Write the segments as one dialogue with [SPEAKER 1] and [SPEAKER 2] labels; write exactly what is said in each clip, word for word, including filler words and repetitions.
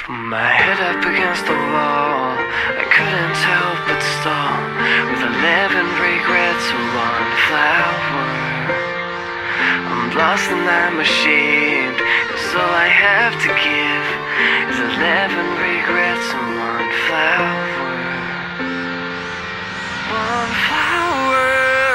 [SPEAKER 1] My head up against the wall, I couldn't help but stall, with eleven regrets and one flower. I'm lost and I'm ashamed, 'cause all I have to give is eleven regrets and one flower. One flower.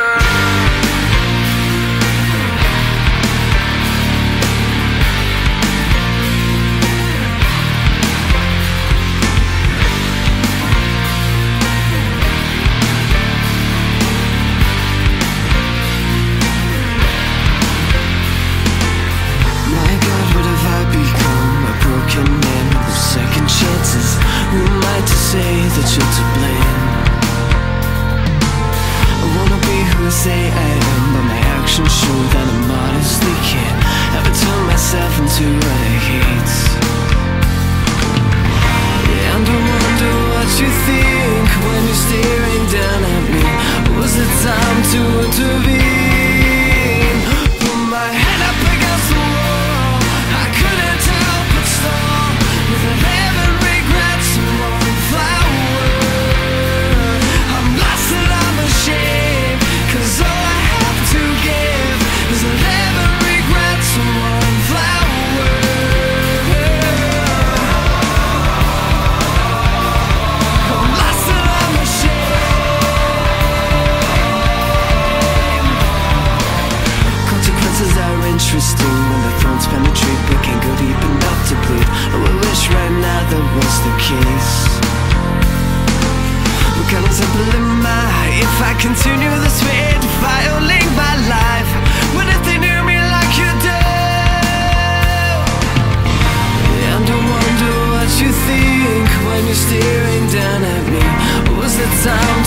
[SPEAKER 1] Who am I to say that you're to blame? I wanna be who I say I am, but my actions show that I modestly can't ever turn myself into what I hate. And I wonder what you think when you're staring down at me. Was it time to intervene? Put my head up against the wall, I couldn't help but stall, with eleven regrets and one flower. I'm lost and I'm ashamed, 'cause all I have to give is eleven regrets and one flower. I'm lost and I'm ashamed. Consequences are interesting when the thorns penetrate, but can't go deep enough to bleed. Oh, I wish right now that was the case. What kind of simple am I if I continue this way, defiling my life? What if they knew me like you do? And I wonder what you think when you're staring down at me. Was the time